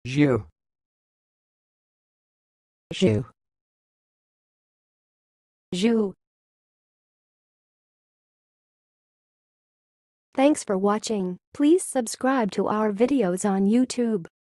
Jus. Jus. Jus. Thanks for watching. Please subscribe to our videos on YouTube.